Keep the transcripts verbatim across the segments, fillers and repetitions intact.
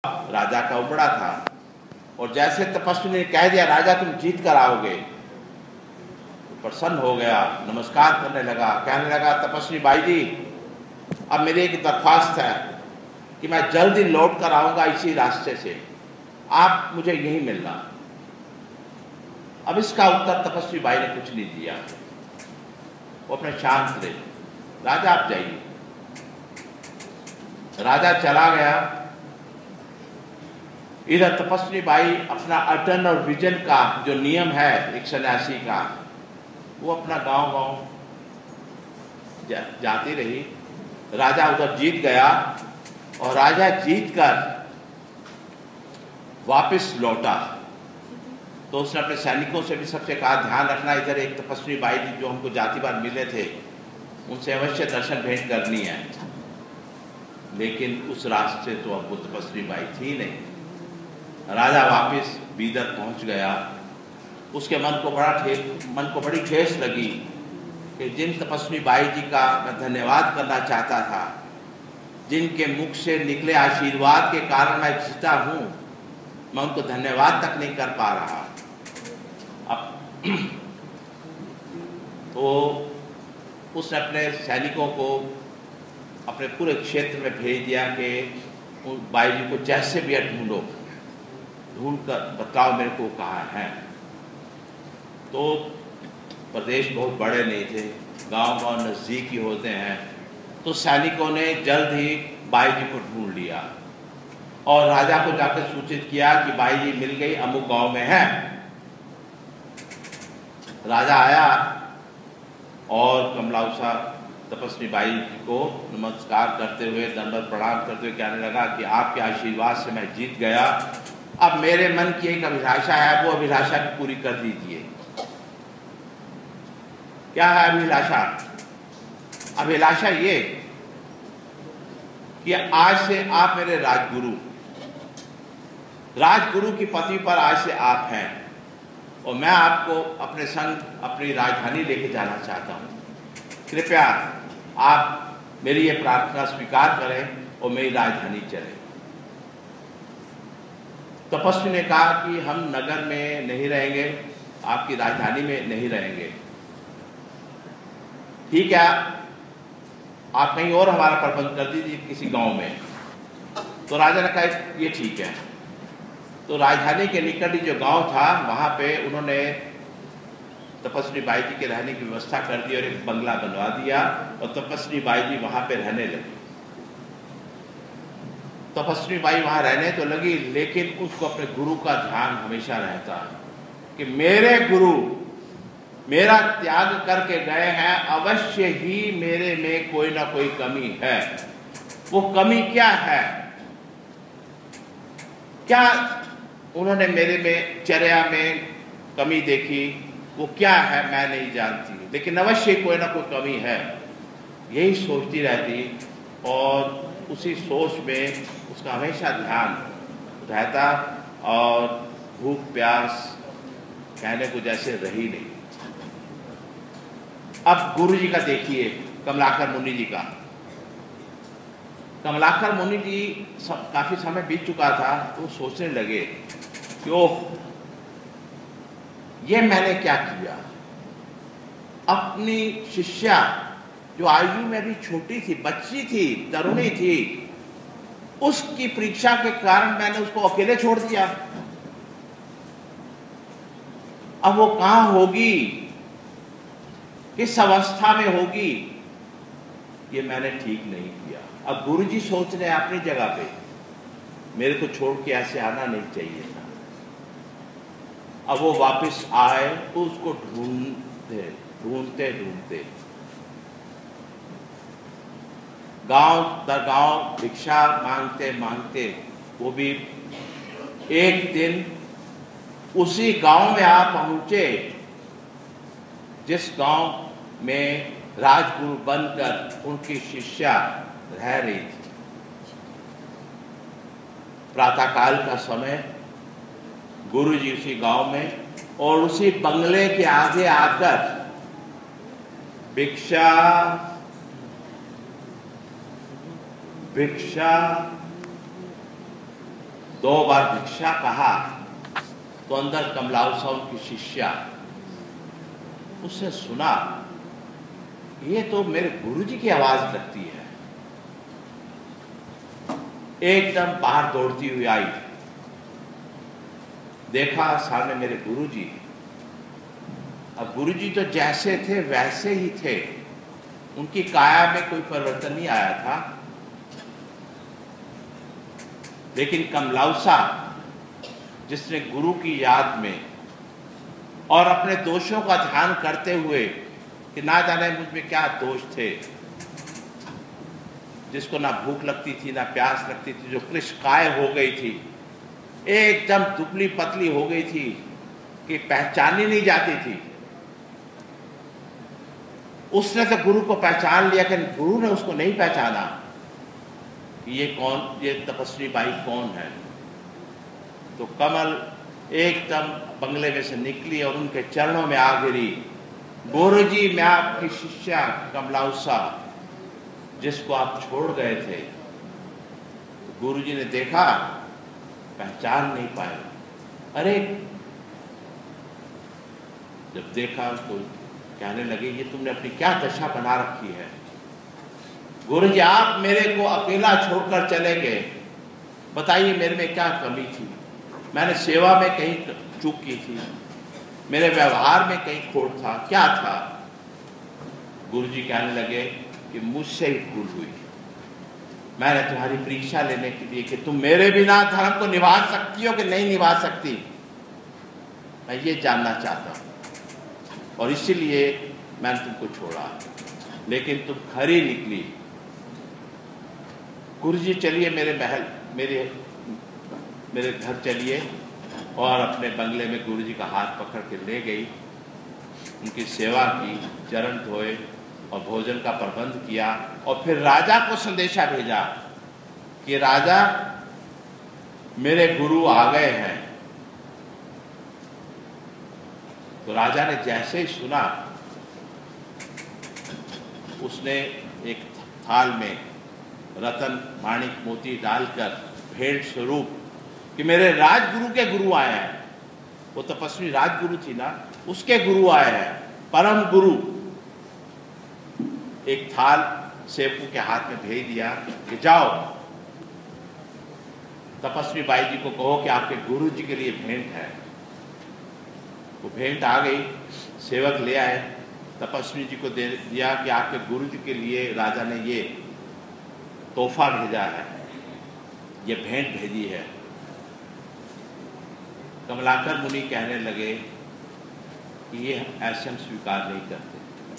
राजा का उबड़ा था और जैसे तपस्वी ने कह दिया राजा तुम जीत कर आओगे, तो प्रसन्न हो गया, नमस्कार करने लगा, कहने लगा तपस्वी भाई जी अब मेरी एक दरख्वास्त है कि मैं जल्द ही लौट कर आऊंगा इसी रास्ते से, आप मुझे यहीं मिलना। अब इसका उत्तर तपस्वी भाई ने कुछ नहीं दिया, वो अपने शांत रहे। राजा आप जाइए। राजा चला गया। इधर तपस्वी बाई अपना अटन और विजन का जो नियम है एक सन्यासी का, वो अपना गांव गांव जा, जाती रही। राजा उधर जीत गया और राजा जीत कर वापस लौटा तो उसने अपने सैनिकों से भी सबसे कहा ध्यान रखना, इधर एक तपस्वी बाई जी जो हमको जातिवार मिले थे उनसे अवश्य दर्शन भेंट करनी है। लेकिन उस रास्ते तो अब वो तपस्वी बाई थी नहीं। राजा वापस बीदर पहुंच गया। उसके मन को बड़ा ठेस मन को बड़ी ठेस लगी कि जिन तपस्वी बाई जी का मैं धन्यवाद करना चाहता था, जिनके मुख से निकले आशीर्वाद के कारण मैं जीता हूँ, मैं उनको धन्यवाद तक नहीं कर पा रहा। अब तो उसने अपने सैनिकों को अपने पूरे क्षेत्र में भेज दिया कि बाई जी को जैसे भी ढूंढो, ढूंढ कर बताओ मेरे को कहाँ है। तो प्रदेश बहुत बड़े नहीं थे, गांव गांव नज़दीक ही होते हैं, तो सैनिकों ने जल्द ही बाई जी को ढूंढ लिया और राजा को जाकर सूचित किया कि बाई जी मिल गई, अमुक गांव में है। राजा आया और कमलाउसा तपस्वी बाई जी को नमस्कार करते हुए दंडवत प्रणाम करते हुए कहने लगा कि आपके आशीर्वाद से मैं जीत गया, अब मेरे मन की एक अभिलाषा है, वो अभिलाषा पूरी कर दीजिए। क्या है अभिलाषा? अभिलाषा ये कि आज से आप मेरे राजगुरु राजगुरु की पदवी पर आज से आप हैं और मैं आपको अपने संग अपनी राजधानी लेके जाना चाहता हूं। कृपया आप मेरी ये प्रार्थना स्वीकार करें और मेरी राजधानी चले। तपस्वी ने कहा कि हम नगर में नहीं रहेंगे, आपकी राजधानी में नहीं रहेंगे, ठीक है, आप कहीं और हमारा प्रबंध कर दीजिए किसी गांव में। तो राजा ने कहा ये ठीक है। तो राजधानी के निकट ही जो गांव था वहां पे उन्होंने तपस्वी बाई जी के रहने की व्यवस्था कर दी और एक बंगला बनवा दिया और तपस्वी बाई जी वहां पे रहने लगी। तपस्वी बाई वहां रहने तो लगी, लेकिन उसको अपने गुरु का ध्यान हमेशा रहता कि मेरे गुरु मेरा त्याग करके गए हैं, अवश्य ही मेरे में कोई ना कोई कमी है। वो कमी क्या है? क्या उन्होंने मेरे में चर्या में कमी देखी? वो क्या है मैं नहीं जानती, लेकिन अवश्य कोई ना कोई कमी है। यही सोचती रहती और उसी सोच में उसका हमेशा ध्यान रहता और भूख प्यास कहने को जैसे रही नहीं। अब गुरु जी का देखिए, कमलाकर मुनि जी का। कमलाकर मुनि जी सब काफी समय बीत चुका था तो सोचने लगे कि ओह ये मैंने क्या किया। अपनी शिष्या जो आयु में भी छोटी थी, बच्ची थी, तरुणी थी, उसकी परीक्षा के कारण मैंने उसको अकेले छोड़ दिया। अब वो कहां होगी, किस अवस्था में होगी, ये मैंने ठीक नहीं किया। अब गुरुजी सोच रहे हैं अपनी जगह पे, मेरे को छोड़ के ऐसे आना नहीं चाहिए था। अब वो वापस आए तो उसको ढूंढते ढूंढते ढूंढते गांव दर गांव भिक्षा मांगते मांगते वो भी एक दिन उसी गांव में आ पहुंचे जिस गांव में राजगुरु बनकर उनकी शिष्या रह रही थी। प्रातःकाल का समय, गुरु जी उसी गांव में और उसी बंगले के आगे आकर भिक्षा भिक्षा दो बार भिक्षा कहा तो अंदर कमलाउसा उनकी शिष्या, उसने सुना ये तो मेरे गुरुजी की आवाज लगती है। एकदम बाहर दौड़ती हुई आई, देखा सामने मेरे गुरुजी। अब गुरुजी तो जैसे थे वैसे ही थे, उनकी काया में कोई परिवर्तन नहीं आया था, लेकिन कमलाउसा जिसने गुरु की याद में और अपने दोषों का ध्यान करते हुए कि ना जाने मुझ में क्या दोष थे, जिसको ना भूख लगती थी ना प्यास लगती थी, जो कृशकाय हो गई थी, एकदम दुबली पतली हो गई थी कि पहचानी नहीं जाती थी, उसने तो गुरु को पहचान लिया कि गुरु ने उसको नहीं पहचाना। ये कौन, ये तपस्वी बाई कौन है? तो कमल एकदम बंगले में से निकली और उनके चरणों में आ गिरी। गुरुजी, मैं आपकी शिष्या कमलाउसा, जिसको आप छोड़ गए थे। गुरुजी ने देखा, पहचान नहीं पाए। अरे, जब देखा तो कहने लगे ये तुमने अपनी क्या दशा बना रखी है? गुरुजी, आप मेरे को अकेला छोड़कर चले गए, बताइए मेरे में क्या कमी थी? मैंने सेवा में कहीं चूक की थी, मेरे व्यवहार में कहीं खोट था, क्या था? गुरुजी कहने लगे कि मुझसे ही भूल हुई। मैंने तुम्हारी परीक्षा लेने के लिए कि तुम मेरे बिना धर्म को निभा सकती हो कि नहीं निभा सकती, मैं ये जानना चाहता हूं, और इसीलिए मैंने तुमको छोड़ा, लेकिन तुम खरी निकली। गुरुजी, चलिए मेरे महल, मेरे मेरे घर चलिए, और अपने बंगले में गुरुजी का हाथ पकड़ के ले गई, उनकी सेवा की, चरण धोए और भोजन का प्रबंध किया, और फिर राजा को संदेशा भेजा कि राजा, मेरे गुरु आ गए हैं। तो राजा ने जैसे ही सुना, उसने एक थाल में रतन माणिक मोती डालकर भेंट स्वरूप कि मेरे राजगुरु के गुरु आए हैं, वो तपस्वी राजगुरु थी ना, उसके गुरु आए हैं, परम गुरु, एक थाल सेवकों के हाथ में भेज दिया कि जाओ तपस्वी बाई जी को कहो कि आपके गुरु जी के लिए भेंट है। वो भेंट आ गई, सेवक ले आए, तपस्वी जी को दे दिया कि आपके गुरु जी के लिए राजा ने ये तोहफा भेजा है, ये भेंट भेजी है। कमलाकर मुनि कहने लगे कि ये ऐसे हम स्वीकार नहीं करते,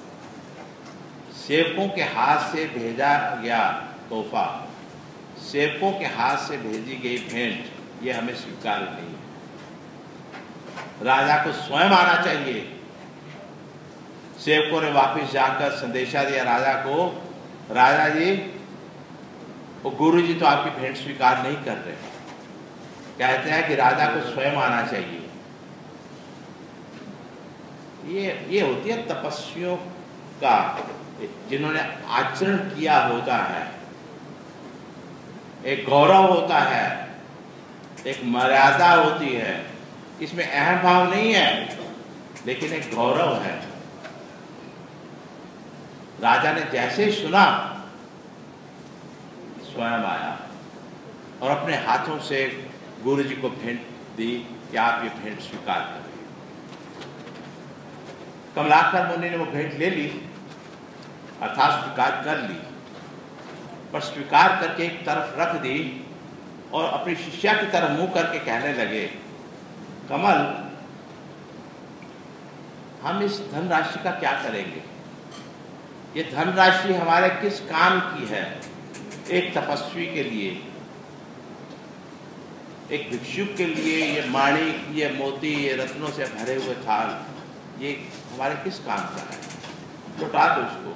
सेवकों के हाथ से भेजा गया तोहफा, सेवकों के हाथ से भेजी गई भेंट, ये हमें स्वीकार नहीं है, राजा को स्वयं आना चाहिए। सेवकों ने वापस जाकर संदेशा दिया राजा को, राजा जी, वो गुरु जी तो आपकी भेंट स्वीकार नहीं कर रहे, कहते हैं कि राजा को स्वयं आना चाहिए। ये ये होती है तपस्वियों का, जिन्होंने आचरण किया होता है, एक गौरव होता है, एक मर्यादा होती है, इसमें अहम भाव नहीं है, लेकिन एक गौरव है। राजा ने जैसे ही सुना, स्वयं आया और अपने हाथों से गुरु जी को भेंट दी कि आप ये भेंट स्वीकार करें। कमलाकर मुनि ने वो भेंट ले ली, अर्थात स्वीकार कर ली, पर स्वीकार करके एक तरफ रख दी और अपनी शिष्या की तरफ मुंह करके कहने लगे, कमल, हम इस धनराशि का क्या करेंगे? ये धनराशि हमारे किस काम की है? एक तपस्वी के लिए, एक भिक्षुक के लिए ये माणिक, ये मोती, ये रत्नों से भरे हुए थाल, ये हमारे किस काम का है? लौटा दो इसको।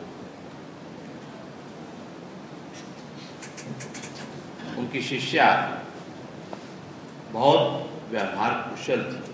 उनकी शिष्या बहुत व्यवहार कुशल थी।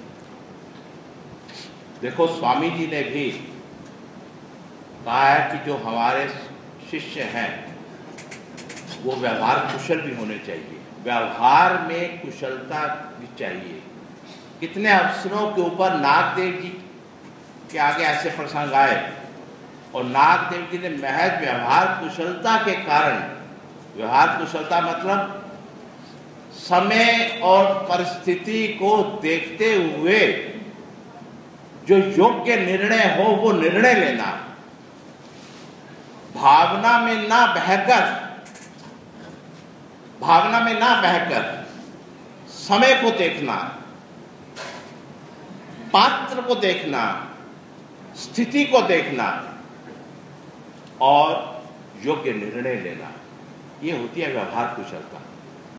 देखो, स्वामी जी ने भी कहा है कि जो हमारे शिष्य हैं वो व्यवहार कुशल भी होने चाहिए, व्यवहार में कुशलता भी चाहिए। कितने अफसरों के ऊपर नागदेव जी के आगे ऐसे प्रसंग आए और नागदेव जी ने महज व्यवहार कुशलता के कारण, व्यवहार कुशलता मतलब समय और परिस्थिति को देखते हुए जो योग्य निर्णय हो वो निर्णय लेना, भावना में ना बहकर भावना में ना बहकर समय को देखना, पात्र को देखना, स्थिति को देखना और योग्य निर्णय लेना, ये होती है व्यवहार कुशलता।